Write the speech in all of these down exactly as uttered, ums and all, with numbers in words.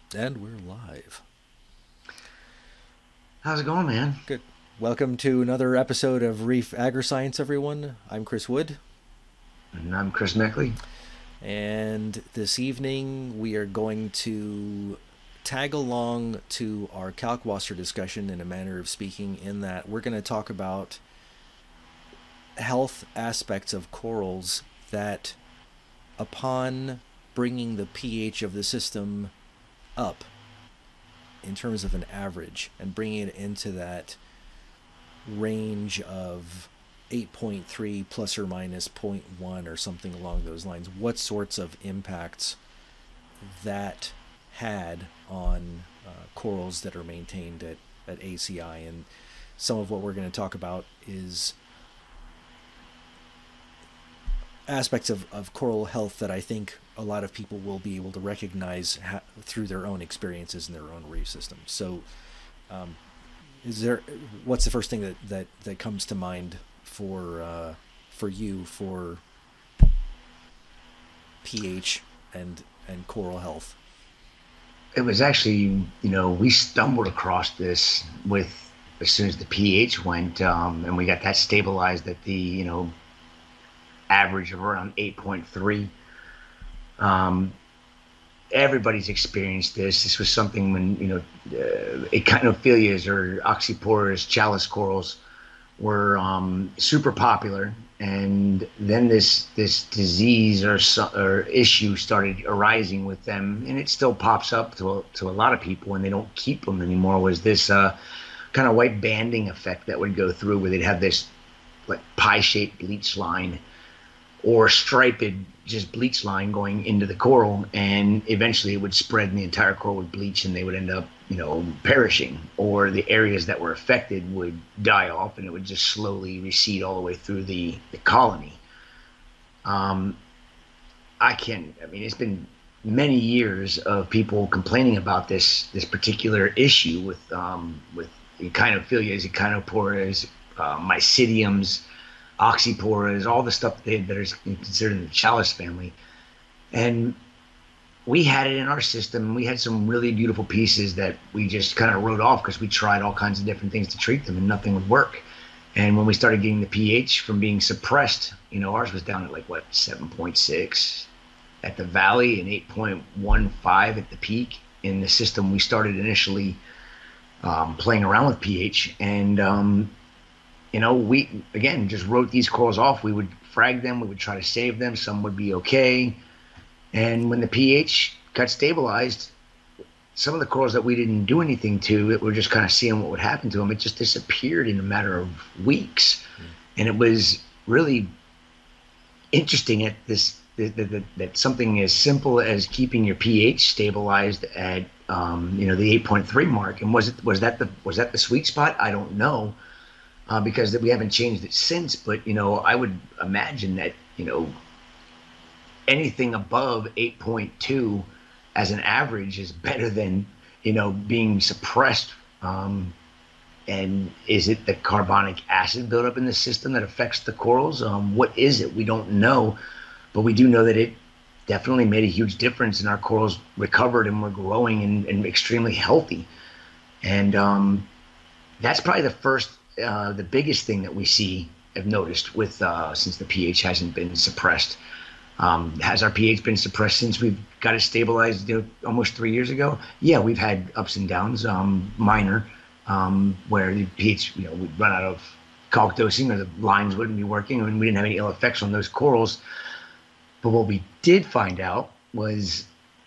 And we're live. How's it going, man? Good. Welcome to another episode of Reef Agriscience, everyone. I'm Chris Wood, And I'm Chris Meckley. and this evening we are going to tag along to our Kalkwasser discussion in a manner of speaking, in that we're going to talk about health aspects of corals that, upon bringing the pH of the system up in terms of an average and bringing it into that range of eight point three plus or minus zero point one or something along those lines, what sorts of impacts that had on uh, corals that are maintained at, at A C I. And some of what we're going to talk about is aspects of, of coral health that I think a lot of people will be able to recognize ha- through their own experiences in their own reef system. So, um, is there what's the first thing that, that, that comes to mind for uh, for you for pH and and coral health? It was actually, you know, we stumbled across this with as soon as the pH went, um, and we got that stabilized at the, you know, average of around eight point three. Um, Everybody's experienced this. This was something when, you know, uh, echinophilias or oxyporous chalice corals were um, super popular, and then this this disease or or issue started arising with them, and it still pops up to a, to a lot of people, and they don't keep them anymore. Was this uh, kind of white banding effect that would go through, where they'd have this like pie-shaped bleach line or striped just bleach line going into the coral, and eventually it would spread and the entire coral would bleach and they would end up, you know, perishing, or the areas that were affected would die off and it would just slowly recede all the way through the, the colony. um, I can I mean, it's been many years of people complaining about this this particular issue with um, with echinophilias, echinoporas, uh, mycediums, oxyporas, all the stuff that, they, that is considered in the chalice family. And we had it in our system. We had some really beautiful pieces that we just kind of wrote off because we tried all kinds of different things to treat them and nothing would work. And when we started getting the pH from being suppressed, you know, ours was down at like what, seven point six at the valley and eight point one five at the peak. In the system, we started initially um, playing around with pH, and um, you know, we again just wrote these corals off. We would frag them, we would try to save them. Some would be okay, and when the pH got stabilized, some of the corals that we didn't do anything to, it, we're just kind of seeing what would happen to them. It just disappeared in a matter of weeks, Mm. and it was really interesting at this that, that, that something as simple as keeping your pH stabilized at um, you know, the eight point three mark. And was it was that the was that the sweet spot? I don't know, uh, because we haven't changed it since. But you know, I would imagine that, you know, anything above eight point two as an average is better than, you know, being suppressed. Um, and is it the carbonic acid buildup in the system that affects the corals? Um, what is it? We don't know, but we do know that it definitely made a huge difference, and our corals recovered and were growing and, and extremely healthy. And um, that's probably the first, uh, the biggest thing that we see, have noticed with uh, since the pH hasn't been suppressed. Um, has our pH been suppressed since we've got it stabilized, you know, almost three years ago? Yeah, we've had ups and downs, um, minor, um, where the pH, you know, would run out of calc dosing or the lines wouldn't be working, and we didn't have any ill effects on those corals. But what we did find out was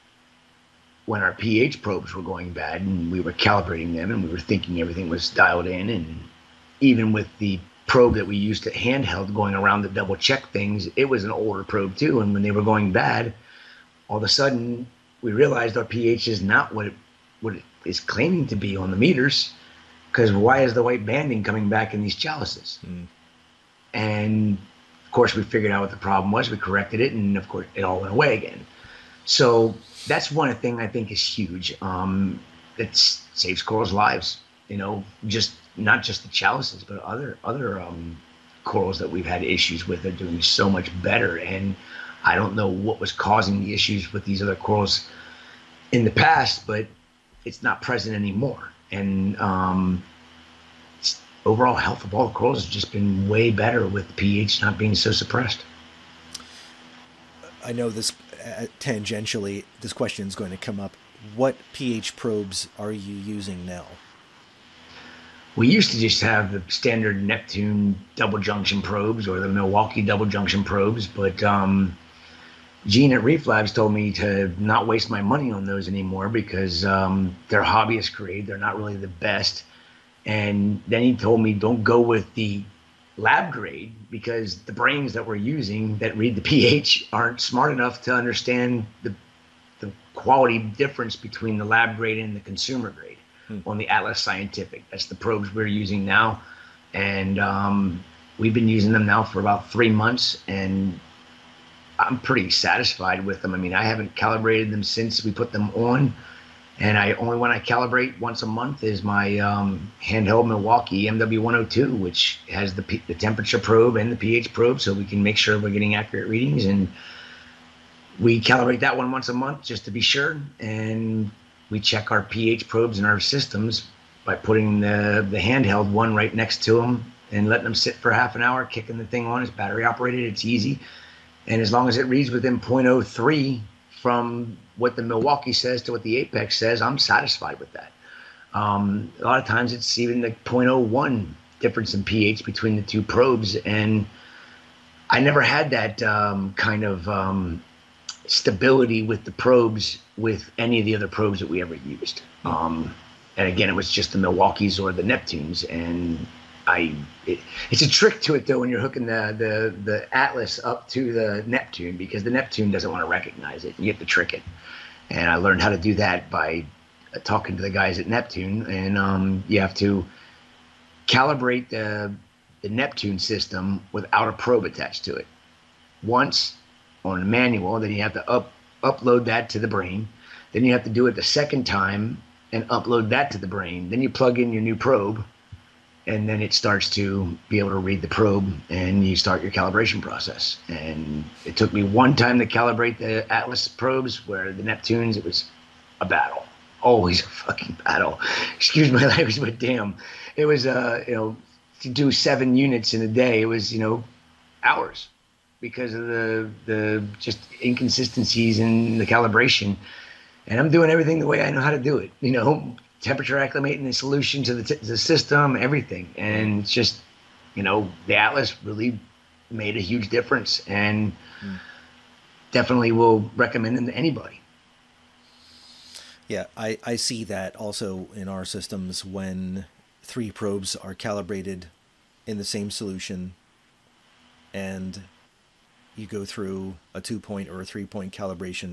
when our pH probes were going bad and we were calibrating them and we were thinking everything was dialed in, and even with the probe that we used to handheld going around to double check things, it was an older probe too. And when they were going bad, all of a sudden we realized our pH is not what it, what it is claiming to be on the meters. Because why is the white banding coming back in these chalices? Mm. And of course, we figured out what the problem was. We corrected it, and of course, it all went away again. So that's one thing I think is huge. Um, it saves corals' lives. You know, just not just the chalices, but other other um, corals that we've had issues with are doing so much better. And I don't know what was causing the issues with these other corals in the past, but it's not present anymore. And um, overall health of all the corals has just been way better with the pH not being so suppressed. I know this uh, tangentially, this question is going to come up. What pH probes are you using now? We used to just have the standard Neptune double junction probes or the Milwaukee double junction probes, but um, Gene at Reef Labs told me to not waste my money on those anymore because um, they're hobbyist grade. They're not really the best. And then he told me don't go with the lab grade because the brains that we're using that read the pH aren't smart enough to understand the, the quality difference between the lab grade and the consumer grade hmm. on the Atlas Scientific. That's the probes we're using now. And um, we've been using them now for about three months and I'm pretty satisfied with them. I mean, I haven't calibrated them since we put them on. And I only when I calibrate once a month is my um, handheld Milwaukee M W one oh two, which has the, P the temperature probe and the pH probe, so we can make sure we're getting accurate readings. And we calibrate that one once a month just to be sure. And we check our pH probes in our systems by putting the, the handheld one right next to them and letting them sit for half an hour, kicking the thing on. It's battery operated. It's easy. And as long as it reads within zero point zero three from what the Milwaukee says to what the Apex says, I'm satisfied with that. Um, a lot of times it's even the zero point zero one difference in pH between the two probes. And I never had that um, kind of um, stability with the probes with any of the other probes that we ever used. Um, and again, it was just the Milwaukees or the Neptunes. And I, it, it's a trick to it though when you're hooking the, the the Atlas up to the Neptune because the Neptune doesn't want to recognize it. You have to trick it, and I learned how to do that by talking to the guys at Neptune. And um, you have to calibrate the the Neptune system without a probe attached to it. Once on a manual, then you have to up upload that to the brain. Then you have to do it the second time and upload that to the brain. Then you plug in your new probe. And then it starts to be able to read the probe and you start your calibration process. And it took me one time to calibrate the Atlas probes where the Neptunes, it was a battle. Always a fucking battle. Excuse my language, but damn. It was, uh, you know, to do seven units in a day, it was, you know, hours because of the, the just inconsistencies in the calibration. And I'm doing everything the way I know how to do it, you know. Temperature acclimating the solution to the, t the system, everything. And it's just, you know, the Atlas really made a huge difference and mm. definitely will recommend them to anybody. Yeah, I, I see that also in our systems when three probes are calibrated in the same solution and you go through a two-point or a three-point calibration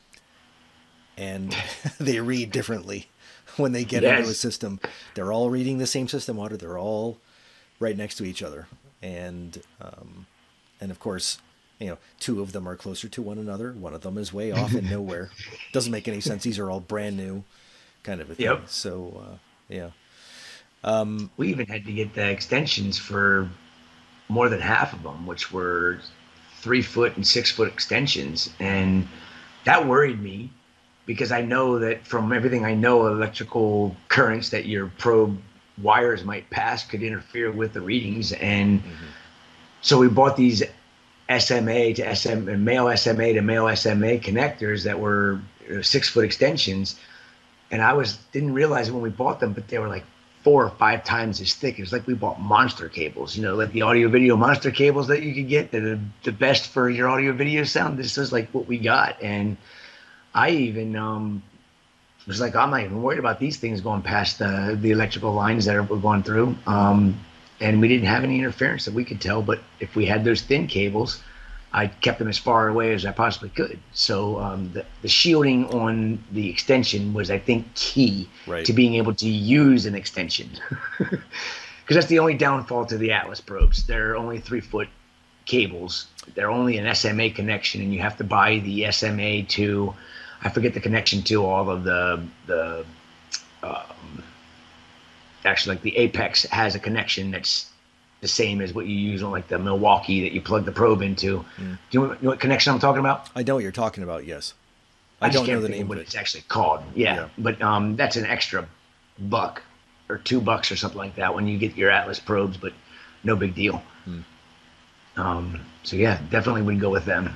and they read differently. When they get yes. into a system, they're all reading the same system water. They're all right next to each other. And, um, and of course, you know, two of them are closer to one another. One of them is way off and nowhere. Doesn't make any sense. These are all brand new kind of a thing. Yep. So, uh, yeah. Um, we even had to get the extensions for more than half of them, which were three foot and six foot extensions. And that worried me. Because I know that from everything I know, electrical currents that your probe wires might pass could interfere with the readings. And mm-hmm. so we bought these S M A to S M A, male S M A to male S M A connectors that were you know, six foot extensions. And I was didn't realize it when we bought them, but they were like four or five times as thick. It was like we bought monster cables, you know, like the audio video monster cables that you could get that are the best for your audio video sound. This is like what we got. And I even um, was like, I'm not even worried about these things going past the, the electrical lines that are, we're going through. Um, and we didn't have any interference that we could tell. But if we had those thin cables, I kept them as far away as I possibly could. So um, the, the shielding on the extension was, I think, key right. to being able to use an extension. Because that's the only downfall to the Atlas probes. They're only three foot cables. They're only an S M A connection, and you have to buy the S M A to... I forget the connection to all of the, the um, actually like the Apex has a connection that's the same as what you use on like the Milwaukee that you plug the probe into. Mm. Do you know, what, you know what connection I'm talking about? I know what you're talking about, yes. I I just don't know can't the think name of of what it. it's actually called. Yeah, Yeah. but um, that's an extra buck or two bucks or something like that when you get your Atlas probes, but no big deal. Hmm. Um, so yeah, definitely would go with them.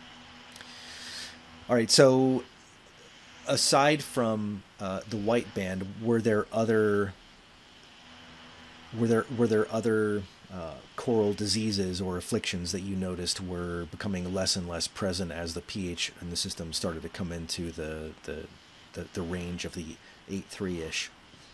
All right. So aside from uh, the white band, were there other were there were there other uh, coral diseases or afflictions that you noticed were becoming less and less present as the pH in the system started to come into the the the, the range of the eight three ish?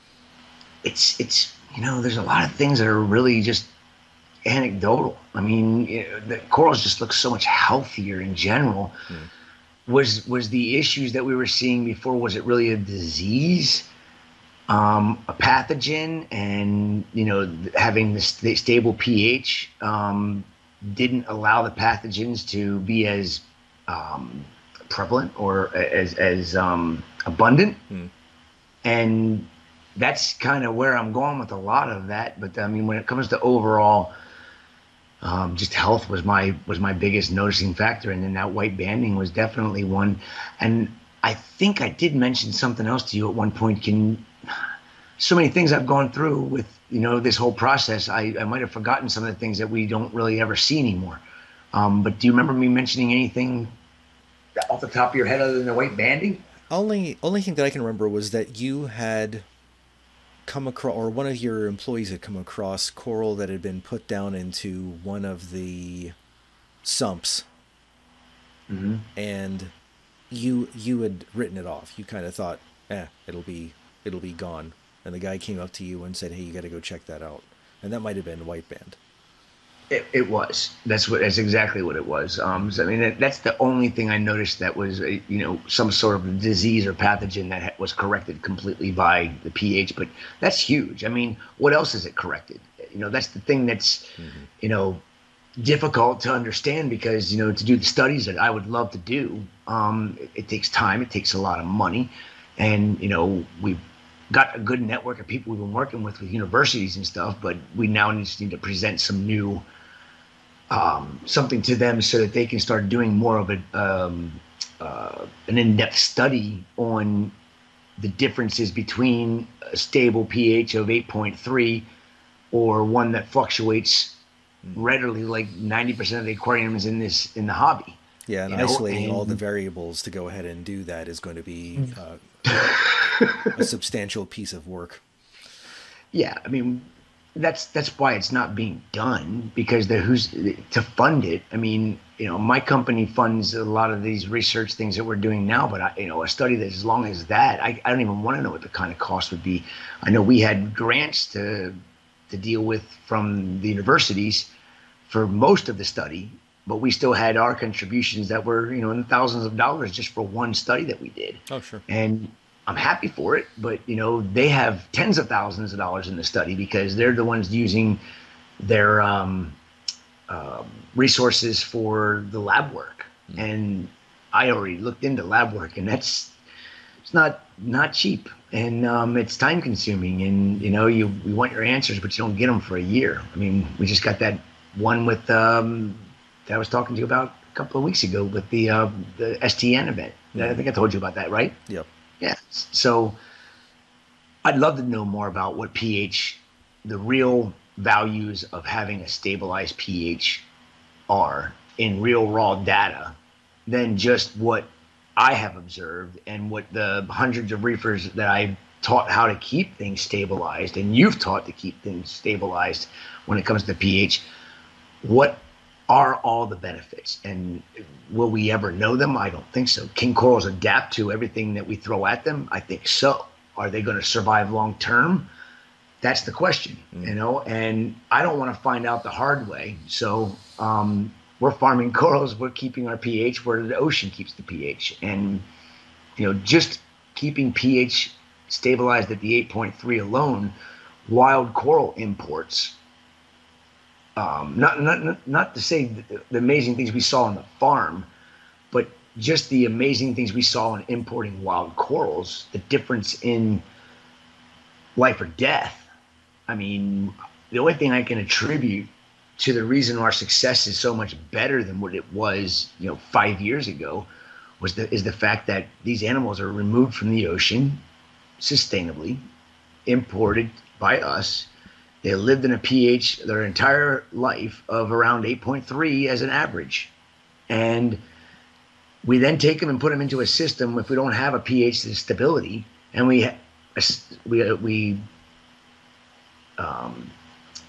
It's it's you know, there's a lot of things that are really just anecdotal. I mean, you know, the corals just look so much healthier in general. Hmm. Was was the issues that we were seeing before? Was it really a disease, um, a pathogen, and you know, having this st- stable pH um, didn't allow the pathogens to be as um, prevalent or as as um, abundant, Hmm. and that's kind of where I'm going with a lot of that. But I mean, when it comes to overall, um, just health was my was my biggest noticing factor, and then that white banding was definitely one. And I think I did mention something else to you at one point. Can So many things I've gone through with you know this whole process, I, I might have forgotten some of the things that we don't really ever see anymore. Um, but do you remember me mentioning anything off the top of your head other than the white banding? Only only thing that I can remember was that you had come across, or one of your employees had come across coral that had been put down into one of the sumps, Mm-hmm. and you you had written it off. You kind of thought, eh, it'll be it'll be gone. And the guy came up to you and said, hey, you got to go check that out. And that might have been white band. It, it was. That's what. That's exactly what it was. Um, so, I mean, that, that's the only thing I noticed that was, uh, you know, some sort of disease or pathogen that ha- was corrected completely by the pH. But that's huge. I mean, what else is it corrected? You know, that's the thing that's, Mm-hmm. you know, difficult to understand because you know to do the studies that I would love to do, um, it, it takes time. It takes a lot of money, and you know we've got a good network of people we've been working with with universities and stuff. But we now just need to present some new um, something to them so that they can start doing more of a um, uh, an in-depth study on the differences between a stable pH of eight point three or one that fluctuates Mm-hmm. readily like ninety percent of the aquariums in this in the hobby, Yeah, and you know isolating all the and variables to go ahead and do that is going to be uh, a, a substantial piece of work. yeah, I mean that's that's why it's not being done because the who's to fund it. I mean, you know, my company funds a lot of these research things that we're doing now, but I, you know, a study that's as long as that, I, I don't even want to know what the kind of cost would be. I know we had grants to to deal with from the universities for most of the study, but we still had our contributions that were, you know, in the thousands of dollars just for one study that we did. Oh, sure. And I'm happy for it, but you know, they have tens of thousands of dollars in the study because they're the ones using their um, uh, resources for the lab work. Mm. And I already looked into lab work, and that's it's not not cheap, and um, it's time consuming, and you know you you want your answers, but you don't get them for a year. I mean, we just got that one with um, that I was talking to you about a couple of weeks ago with the uh, the S T N event. Mm-hmm. I think I told you about that, right? Yep. Yeah. So I'd love to know more about what pH, the real values of having a stabilized pH are in real raw data than just what I have observed and what the hundreds of reefers that I've taught how to keep things stabilized and you've taught to keep things stabilized when it comes to pH. What are all the benefits, and will we ever know them? I don't think so. Can corals adapt to everything that we throw at them? I think so. Are they going to survive long term? That's the question, Mm. you know, and I don't want to find out the hard way. So um, we're farming corals, we're keeping our pH where the ocean keeps the pH. And, you know, just keeping pH stabilized at the eight point three alone, wild coral imports, um, not, not, not to say the, the amazing things we saw on the farm, but just the amazing things we saw in importing wild corals, the difference in life or death. I mean, the only thing I can attribute to the reason our success is so much better than what it was, you know, five years ago was the is the fact that these animals are removed from the ocean sustainably, imported by us. They lived in a pH their entire life of around eight point three as an average. And we then take them and put them into a system if we don't have a pH stability, and we we we um,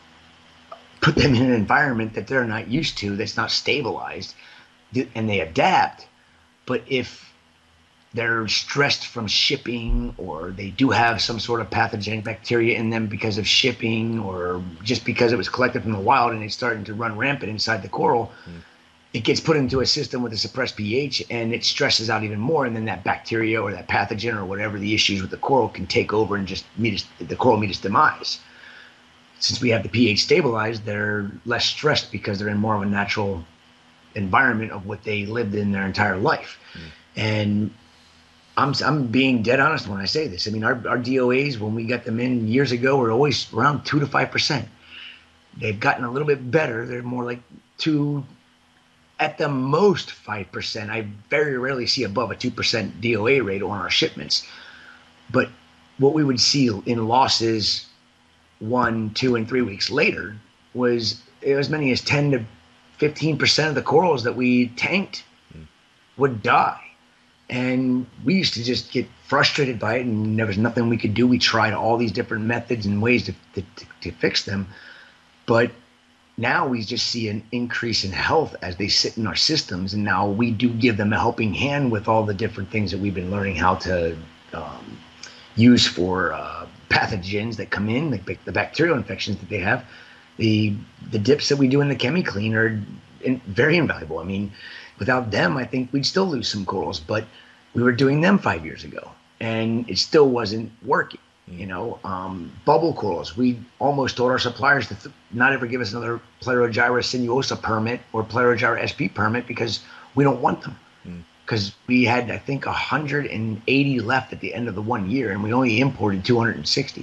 put them in an environment that they're not used to, that's not stabilized, and they adapt. But if they're stressed from shipping, or they do have some sort of pathogenic bacteria in them because of shipping, or just because it was collected from the wild and it's starting to run rampant inside the coral, mm. it gets put into a system with a suppressed pH, and it stresses out even more. And then that bacteria or that pathogen or whatever the issues with the coral can take over and just meet its, the coral meet its demise. Since we have the pH stabilized, they're less stressed because they're in more of a natural environment of what they lived in their entire life. Mm. And I'm I'm being dead honest when I say this. I mean, our, our D O As, when we got them in years ago, were always around two to five percent. They've gotten a little bit better. They're more like two, at the most five percent. I very rarely see above a two percent D O A rate on our shipments. But what we would see in losses one, two, and three weeks later was as many as ten to fifteen percent of the corals that we tanked mm. would die. And we used to just get frustrated by it, and there was nothing we could do. We tried all these different methods and ways to, to, to fix them. But now we just see an increase in health as they sit in our systems. And now we do give them a helping hand with all the different things that we've been learning how to um, use for uh, pathogens that come in, the, the bacterial infections that they have. The, the dips that we do in the ChemiClean are in, very invaluable. I mean, without them, I think we'd still lose some corals, but we were doing them five years ago and it still wasn't working. You know, um, bubble corals, we almost told our suppliers to th- not ever give us another Plerogyra sinuosa permit or Plerogyra S P permit because we don't want them. Because mm. we had, I think, one hundred eighty left at the end of the one year, and we only imported two hundred sixty.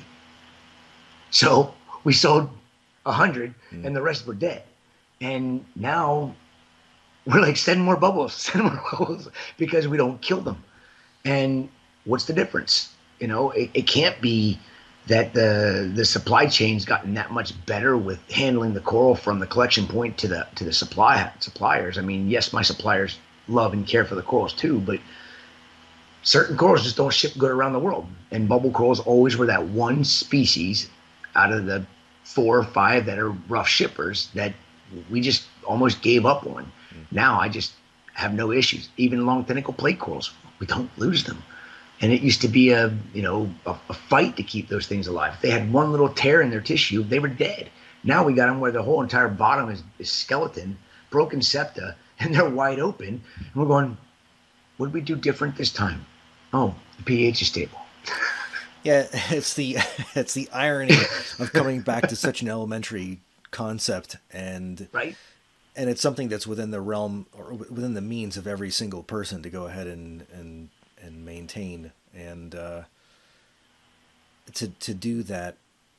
So we sold one hundred mm. and the rest were dead. And now we're like, send more bubbles, send more bubbles, because we don't kill them. And what's the difference? You know, it, it can't be that the the supply chain's gotten that much better with handling the coral from the collection point to the to the supply suppliers. I mean, yes, my suppliers love and care for the corals too, but certain corals just don't ship good around the world. And bubble corals always were that one species out of the four or five that are rough shippers that we just almost gave up on. Mm-hmm. Now I just have no issues. Even long tentacle plate corals, we don't lose them. And it used to be a, you know, a, a fight to keep those things alive. If they had one little tear in their tissue, they were dead. Now we got them where the whole entire bottom is, is skeleton, broken septa, and they're wide open. And we're going, what did we do different this time? Oh, the pH is stable. Yeah, it's the it's the irony of coming back to such an elementary concept, and right, and it's something that's within the realm or within the means of every single person to go ahead and and and maintain, and uh, to to do that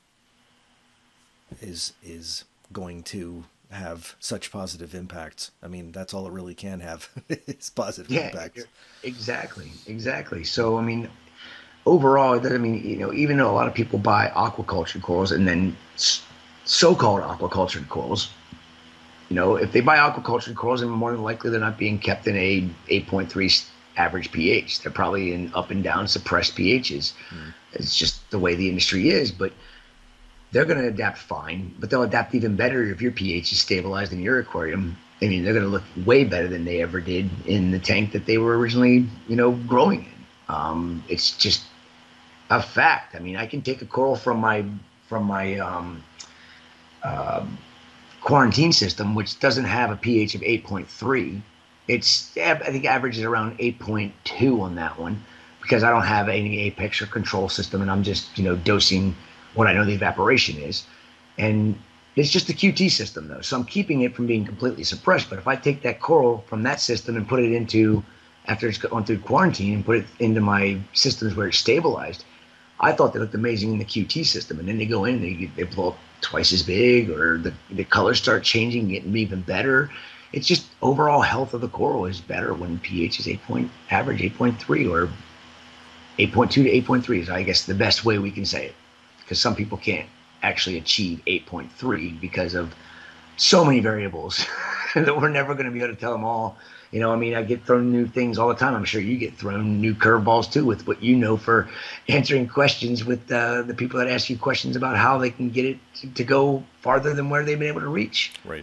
is is going to have such positive impacts. I mean, that's all it really can have is positive yeah, impacts. Exactly, exactly. So I mean, overall, I mean, you know, even though a lot of people buy aquaculture corals and then so-called aquaculture corals, you know, if they buy aquaculture corals, then more than likely they're not being kept in a eight point three average pH. They're probably in up and down suppressed pHs. Mm. It's just the way the industry is, but they're going to adapt fine, but they'll adapt even better if your pH is stabilized in your aquarium. I mean, they're going to look way better than they ever did in the tank that they were originally, you know, growing in. Um, it's just a fact. I mean, I can take a coral from my from my um, uh, quarantine system, which doesn't have a pH of eight point three. It's, I think, averages around eight point two on that one, because I don't have any apex or control system, and I'm just, you know, dosing what I know the evaporation is. And it's just a Q T system, though, so I'm keeping it from being completely suppressed. But if I take that coral from that system and put it into, after it's gone through quarantine, and put it into my systems where it's stabilized, I thought they looked amazing in the Q T system. And then they go in and they, they blow up twice as big, or the, the colors start changing, getting even better. it's just overall health of the coral is better when pH is eight point average eight point three or eight point two to eight point three is, I guess, the best way we can say it, because some people can't actually achieve eight point three because of so many variables that we're never going to be able to tell them all. You know, I mean, I get thrown new things all the time. I'm sure you get thrown new curveballs too with what you know for answering questions with uh, the people that ask you questions about how they can get it to, to go farther than where they've been able to reach. Right.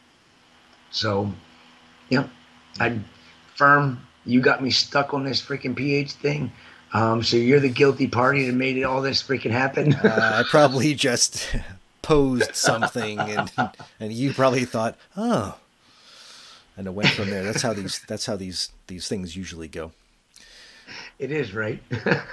So, yeah, I'm firm. You got me stuck on this freaking pH thing. Um, so you're the guilty party that made it all this freaking happen. uh, I probably just posed something, and and you probably thought, oh. And it went from there. That's how these. That's how these these things usually go. It is, right?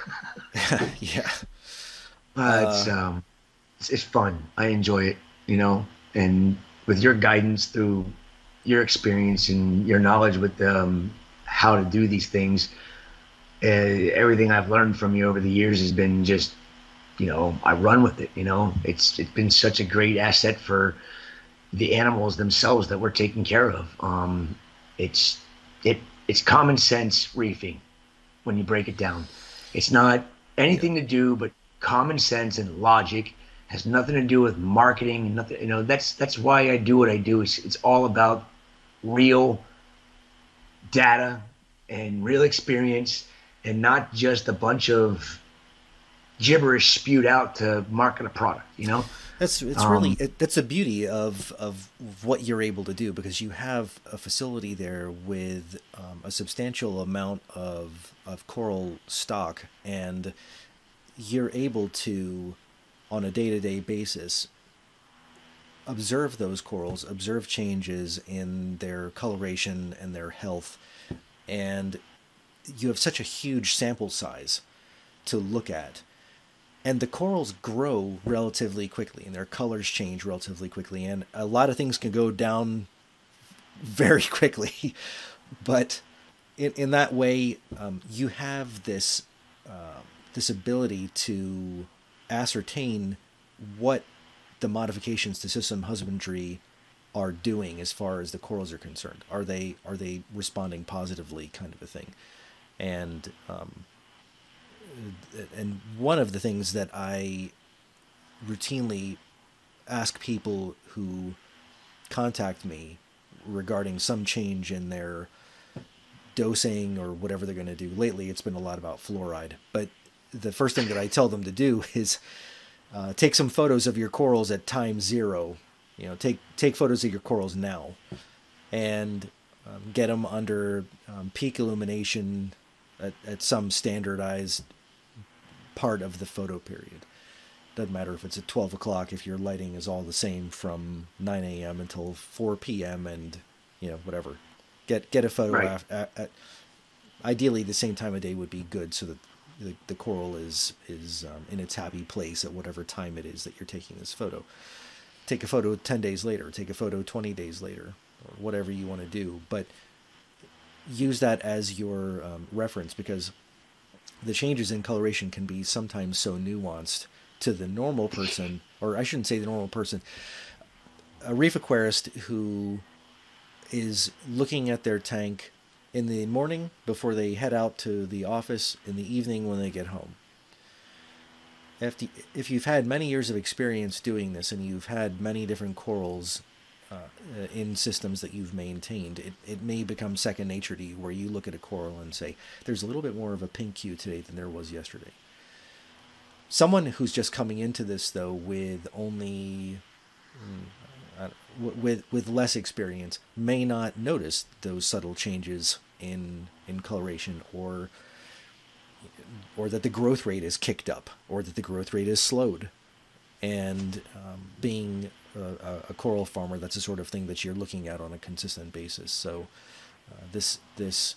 Yeah. Uh, it's um, it's, it's fun. I enjoy it, you know. And with your guidance through your experience and your knowledge with um, how to do these things, uh, everything I've learned from you over the years has been just, you know, I run with it. You know, it's it's been such a great asset for the animals themselves that we're taking care of. Um, it's it it's common sense reefing when you break it down. It's not anything to do but common sense and logic. Has nothing to do with marketing and nothing. You know, that's that's why I do what I do. It's it's all about real data and real experience, and not just a bunch of gibberish spewed out to market a product. You know. That's it's um, really it, that's the beauty of of what you're able to do, because you have a facility there with um, a substantial amount of of coral stock, and you're able to, on a day-to-day basis, observe those corals, observe changes in their coloration and their health, and you have such a huge sample size to look at. And the corals grow relatively quickly, and their colors change relatively quickly, and a lot of things can go down very quickly. But in, in that way, um, you have this uh, this ability to ascertain what the modifications to system husbandry are doing as far as the corals are concerned. Are they are they responding positively, kind of a thing, and um, and one of the things that I routinely ask people who contact me regarding some change in their dosing or whatever they're going to do. Lately, it's been a lot about fluoride. But the first thing that I tell them to do is uh, take some photos of your corals at time zero. You know, take take photos of your corals now, and um, get them under um, peak illumination at, at some standardized part of the photo period. Doesn't matter if it's at twelve o'clock, if your lighting is all the same from nine a m until four p m and, you know, whatever. Get get a photo right. at, at, at ideally the same time of day would be good, so that the, the coral is is um, in its happy place at whatever time it is that you're taking this photo. Take a photo ten days later, take a photo twenty days later, or whatever you want to do, but use that as your um, reference, because the changes in coloration can be sometimes so nuanced to the normal person, or I shouldn't say the normal person, a reef aquarist who is looking at their tank in the morning before they head out to the office, in the evening when they get home. If, the, if you've had many years of experience doing this, and you've had many different corals uh, in systems that you've maintained, it, it may become second nature to you, where you look at a coral and say, there's a little bit more of a pink hue today than there was yesterday. Someone who's just coming into this, though, with only uh, with with less experience may not notice those subtle changes in in coloration, or or that the growth rate is kicked up, or that the growth rate is slowed. And um, being a, a coral farmer, that's the sort of thing that you're looking at on a consistent basis. So uh, this this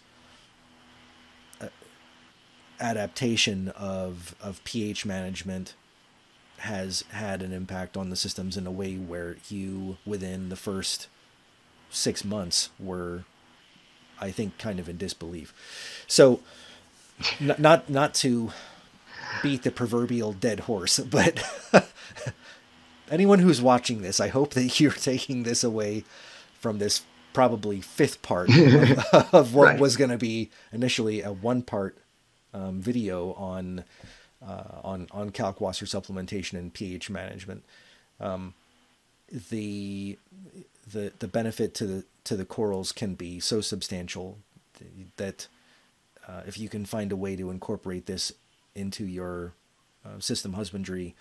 uh, adaptation of of pH management has had an impact on the systems in a way where you, within the first six months, were, I think, kind of in disbelief. So n- not not to beat the proverbial dead horse, but anyone who's watching this, I hope that you're taking this away from this probably fifth part of, of what Right. was going to be initially a one part um, video on uh, on on Kalkwasser supplementation and pH management. Um, the the the benefit to the to the corals can be so substantial that uh, if you can find a way to incorporate this into your uh, system husbandry,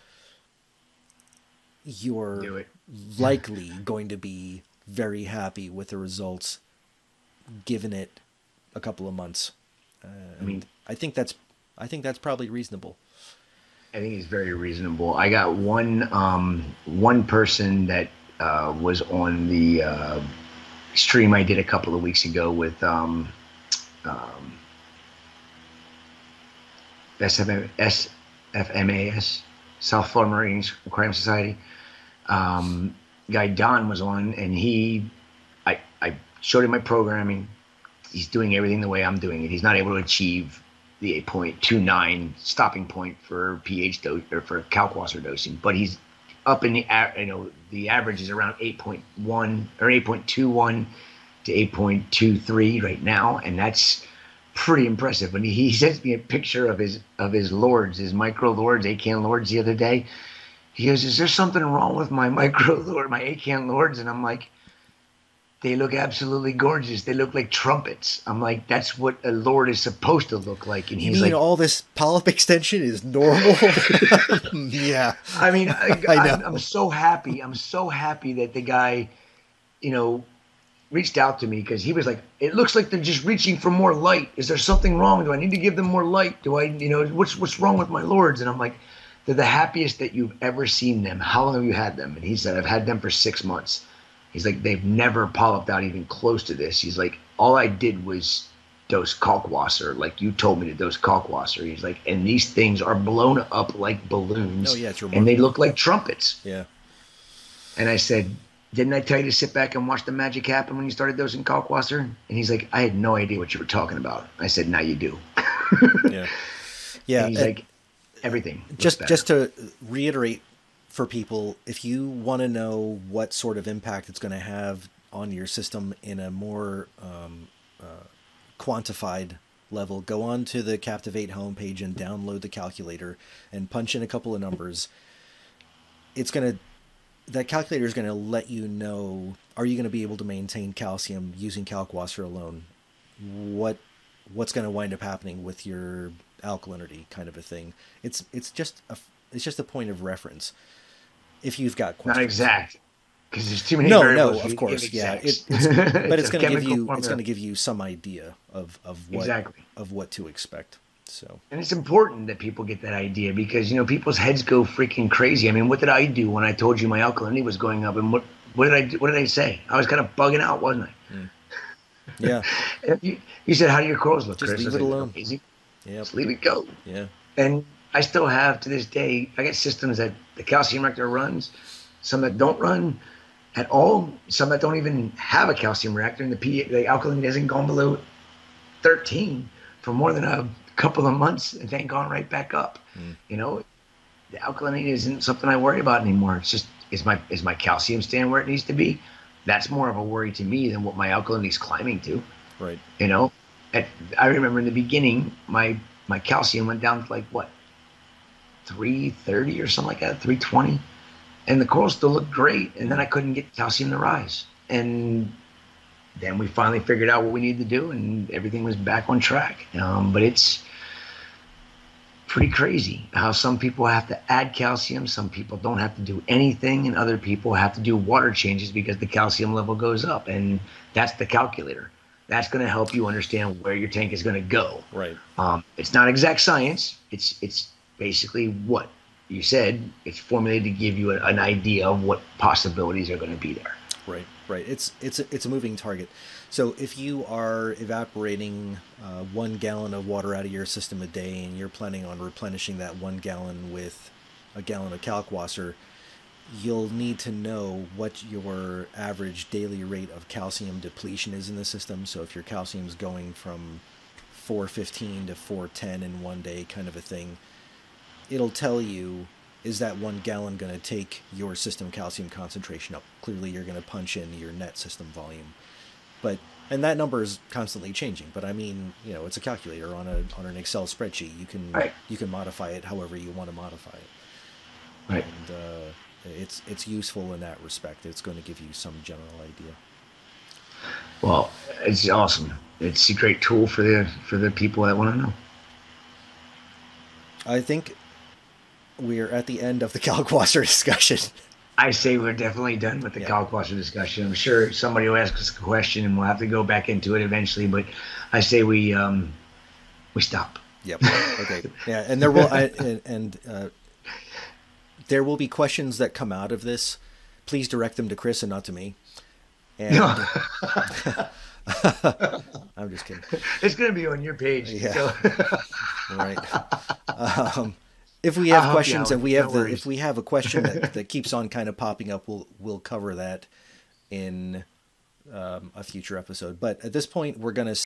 you're Do it. likely going to be very happy with the results, given it a couple of months. Uh, I mean, I think that's I think that's probably reasonable. I think it's very reasonable. I got one um, one person that uh, was on the uh, stream I did a couple of weeks ago with um, um, S F M A S, South Florida Marine Aquarium Society. Um, guy Don was on, and he, I, I showed him my programming. He's doing everything the way I'm doing it. He's not able to achieve the eight point two nine stopping point for pH dose or for Kalkwasser dosing, but he's up in the, you know, the average is around eight point one or eight point two one to eight point two three right now, and that's pretty impressive. When he, he sends me a picture of his of his lords, his micro lords, Acan lords the other day, he goes, "Is there something wrong with my micro lord, my Acan lords?" And I'm like, "They look absolutely gorgeous. They look like trumpets." I'm like, "That's what a lord is supposed to look like." And You he's mean like, all this polyp extension is normal? Yeah. I mean, I, I I'm, know. I'm so happy. I'm so happy that the guy, you know, reached out to me, because he was like, "It looks like they're just reaching for more light. Is there something wrong? Do I need to give them more light? Do I, you know, what's what's wrong with my lords?" And I'm like, "They're the happiest that you've ever seen them. How long have you had them?" And he said, "I've had them for six months." He's like, "They've never polyped out even close to this." He's like, "All I did was dose Kalkwasser, like you told me to dose Kalkwasser." He's like, "And these things are blown up like balloons, Oh, yeah, it's and they look like trumpets." Yeah. And I said, "Didn't I tell you to sit back and watch the magic happen when you started dosing Kalkwasser?" And he's like, "I had no idea what you were talking about." I said, "Now you do." Yeah. Yeah. And he's and like, "Everything." looks just better." just to reiterate for people, if you want to know what sort of impact it's going to have on your system in a more um, uh, quantified level, go on to the Captiv eight homepage and download the calculator and punch in a couple of numbers. It's going to that calculator is going to let you know, are you going to be able to maintain calcium using Kalkwasser alone? What what's going to wind up happening with your alkalinity, kind of a thing. It's it's just a it's just a point of reference if you've got questions. Not exact, because there's too many No, variables. no, for you of to course, give yeah. exacts. It, it's, but it's a going to give chemical you it's formula. going to give you some idea of of what Exactly. of what to expect. So, And it's important that people get that idea, because, you know, people's heads go freaking crazy. I mean, what did I do when I told you my alkalinity was going up? And what what did I do, what did I say? I was kind of bugging out, wasn't I? mm. Yeah. you, you said, "How do your corals look, Just Chris?" leave I it said, alone. "Easy. Yep. Just leave it go." Yeah. And I still have, to this day, I got systems that the calcium reactor runs, some that don't run at all, some that don't even have a calcium reactor, and the pH, the alkalinity hasn't gone below thirteen for more than a couple of months, and then gone right back up. Mm. You know, the alkalinity isn't something I worry about anymore. It's just, is my is my calcium staying where it needs to be? That's more of a worry to me than what my alkalinity is climbing to. Right. You know, At, I remember in the beginning, my my calcium went down to like what, three thirty or something like that, three twenty, and the corals still looked great. And then I couldn't get calcium to rise, and then we finally figured out what we needed to do, and everything was back on track. Um, but it's pretty crazy how some people have to add calcium, some people don't have to do anything, and other people have to do water changes because the calcium level goes up. And that's the calculator. That's going to help you understand where your tank is going to go. Right. Um, it's not exact science. It's it's basically what you said. It's formulated to give you a, an idea of what possibilities are going to be there. Right, right. It's it's a, it's a moving target. So if you are evaporating uh, one gallon of water out of your system a day, and you're planning on replenishing that one gallon with a gallon of Kalkwasser, you'll need to know what your average daily rate of calcium depletion is in the system. So if your calcium is going from four fifteen to four ten in one day, kind of a thing, it'll tell you, is that one gallon going to take your system calcium concentration up? Clearly, you're going to punch in your net system volume. but and that number is constantly changing. But I mean, you know, it's a calculator on a on an Excel spreadsheet. You can Right. you can modify it however you want to modify it. Right. And uh, it's it's useful in that respect. It's going to give you some general idea. Well, it's awesome. It's a great tool for the for the people that want to know. I think we're at the end of the Kalkwasser discussion. I say we're definitely done with the Yeah. Kalkwasser discussion. I'm sure somebody will ask us a question, and we'll have to go back into it eventually. But I say we um, we stop. Yep. Okay. Yeah, and there will I, and, and uh, there will be questions that come out of this. Please direct them to Chris and not to me. And I'm just kidding. It's going to be on your page. Yeah. So. Right. Um, if we I'll have help you questions out. and we No have the worries. if we have a question that, that keeps on kind of popping up, we'll we'll cover that in um, a future episode. But at this point, we're gonna